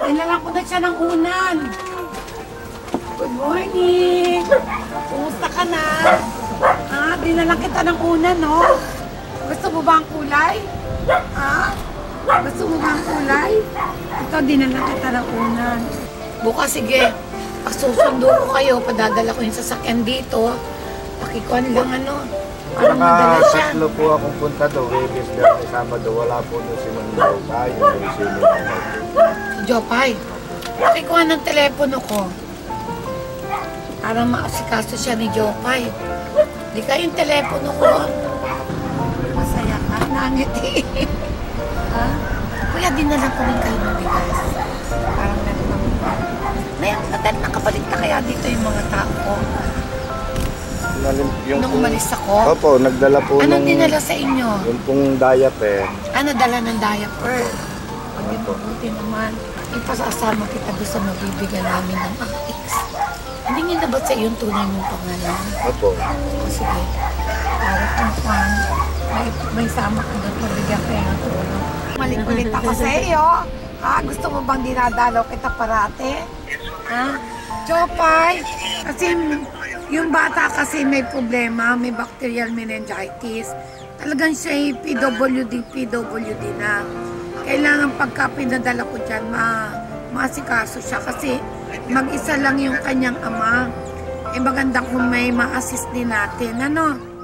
Dinalan ko na siya ng unan. Good morning! Kumusta ka na? Ha? Dinalan kita ng unan, no? Gusto mo ba ang kulay? Ha? Gusto mo ba ang kulay? Ito, dinalan kita ng unan. Bukas, sige. Pag susundo ko kayo, padadala ko yung sasakyan dito. Pakikuan lang ano. Parang madala siya. Tatlo po akong punta doon. Webes lang sa Sabado. Wala po doon si Mandaw. Tayo. Jopay, pakikuha ng telepono ko. Parang maasikaso siya ni Jopay. Di ka yung telepono ko. Masaya ka. Nangiti. Ha? Kuya, dinala ko rin kayo ng bigas. Parang nakabalik na kaya dito yung mga tao ko. Nung umalis ako? Opo, nagdala po. Anong dinala sa inyo? Yung pong diaper. Ano, dala ng diaper? Pag mabuti naman, ipasasama kita doon sa mabibigyan namin ng Akix. Hindi nga na ba sa iyo yung tunay mong pangalan? Opo. O sige, para kung pan, may sama ka doon, mabigyan kayo ng tulong. Maling-ulit ako sa iyo. Ha? Gusto mo bang dinadalaw kita parate? Ha? Jopay, kasi yung bata kasi may problema, may bacterial meningitis. Talagang siya ay PWD na. Kailangan pagka pinadala ko dyan, maasikaso siya kasi mag-isa lang yung kanyang ama. Eh maganda kung may ma-assist din natin, ano?